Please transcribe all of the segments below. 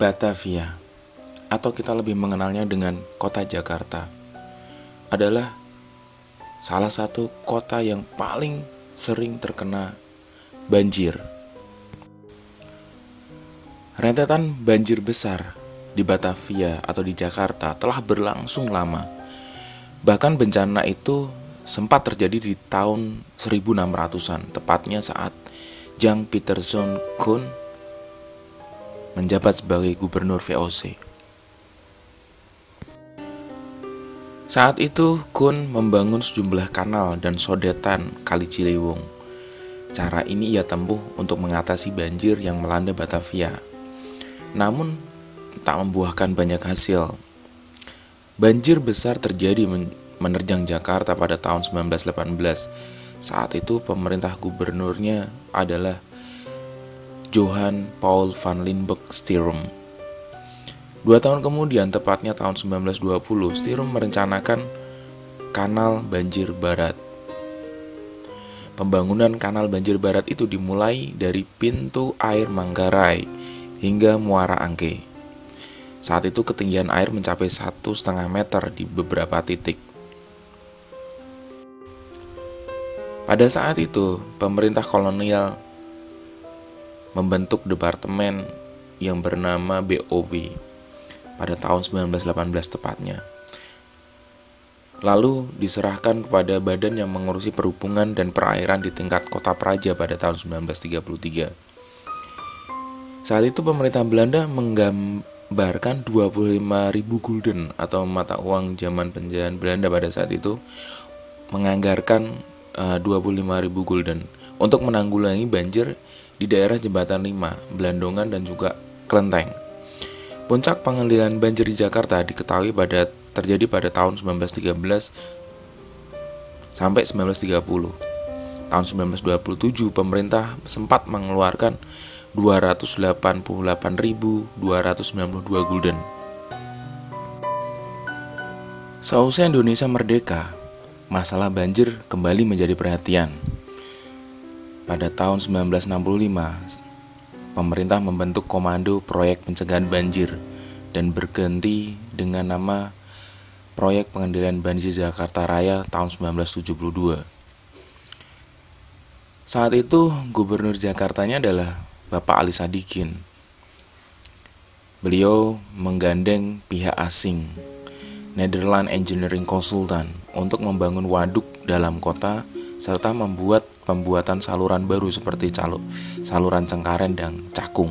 Batavia, atau kita lebih mengenalnya dengan kota Jakarta, adalah salah satu kota yang paling sering terkena banjir. Rentetan banjir besar di Batavia atau di Jakarta telah berlangsung lama. Bahkan bencana itu sempat terjadi di tahun 1600-an, tepatnya saat Jan Pieterszoon Koen menjabat sebagai gubernur VOC. Saat itu Koen membangun sejumlah kanal dan sodetan Kali Ciliwung. Cara ini ia tempuh untuk mengatasi banjir yang melanda Batavia. Namun tak membuahkan banyak hasil. Banjir besar terjadi menerjang Jakarta pada tahun 1918. Saat itu pemerintah gubernurnya adalah Johan Paul van Limburg Stirum. 2 tahun kemudian, tepatnya tahun 1920, Stirum merencanakan Kanal Banjir Barat. Pembangunan Kanal Banjir Barat itu dimulai dari pintu air Manggarai hingga Muara Angke. Saat itu ketinggian air mencapai 1,5 meter di beberapa titik. Pada saat itu, pemerintah kolonial membentuk departemen yang bernama BOW pada tahun 1918 tepatnya. Lalu diserahkan kepada badan yang mengurusi perhubungan dan perairan di tingkat kota Praja pada tahun 1933. Saat itu pemerintah Belanda menggambarkan 25.000 gulden atau mata uang zaman penjajahan Belanda pada saat itu, menganggarkan 25.000 gulden untuk menanggulangi banjir di daerah Jembatan 5, Blandongan dan juga Klenteng. Puncak pengendalian banjir di Jakarta diketahui terjadi pada tahun 1913 sampai 1930. Tahun 1927 pemerintah sempat mengeluarkan 288.292 gulden. Seusai Indonesia merdeka, masalah banjir kembali menjadi perhatian. Pada tahun 1965, pemerintah membentuk Komando Proyek Pencegahan Banjir dan berganti dengan nama Proyek Pengendalian Banjir Jakarta Raya tahun 1972. Saat itu, gubernur Jakartanya adalah Bapak Ali Sadikin. Beliau menggandeng pihak asing, Netherlands Engineering Consultant, untuk membangun waduk dalam kota serta pembuatan saluran baru seperti saluran Cengkareng dan Cakung.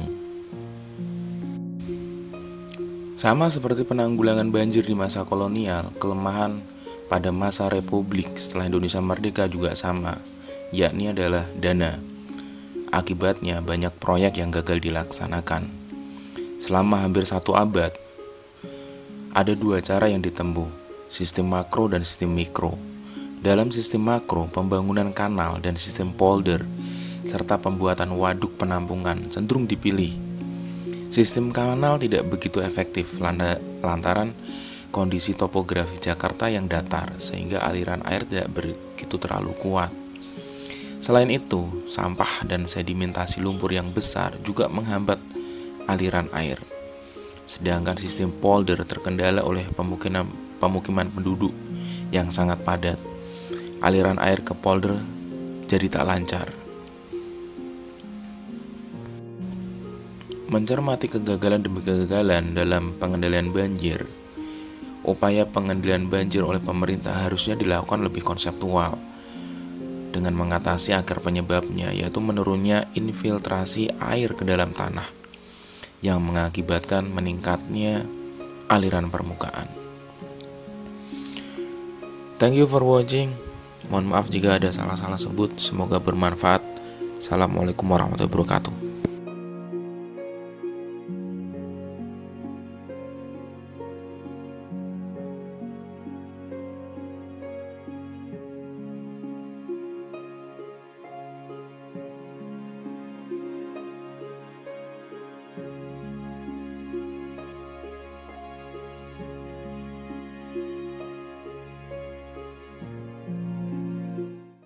Sama seperti penanggulangan banjir di masa kolonial, kelemahan pada masa Republik setelah Indonesia merdeka juga sama, yakni adalah dana. Akibatnya banyak proyek yang gagal dilaksanakan. Selama hampir 1 abad, ada 2 cara yang ditempuh, sistem makro dan sistem mikro. Dalam sistem makro, pembangunan kanal dan sistem polder, serta pembuatan waduk penampungan cenderung dipilih. Sistem kanal tidak begitu efektif lantaran kondisi topografi Jakarta yang datar, sehingga aliran air tidak begitu terlalu kuat. Selain itu, sampah dan sedimentasi lumpur yang besar juga menghambat aliran air. Sedangkan sistem polder terkendala oleh pemukiman penduduk yang sangat padat. Aliran air ke polder jadi tak lancar. Mencermati kegagalan demi kegagalan dalam pengendalian banjir, upaya pengendalian banjir oleh pemerintah harusnya dilakukan lebih konseptual dengan mengatasi akar penyebabnya, yaitu menurunnya infiltrasi air ke dalam tanah yang mengakibatkan meningkatnya aliran permukaan. Thank you for watching. Mohon maaf jika ada salah-salah sebut. Semoga bermanfaat. Assalamualaikum warahmatullahi wabarakatuh.